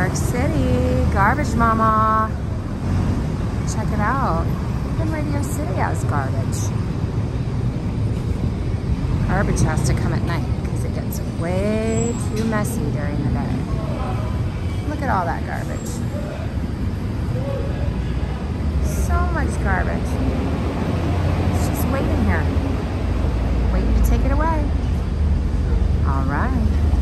Park City, garbage mama. Check it out. Even Radio City has garbage. Garbage has to come at night because it gets way too messy during the day. Look at all that garbage. So much garbage. It's just waiting here. Waiting to take it away. All right.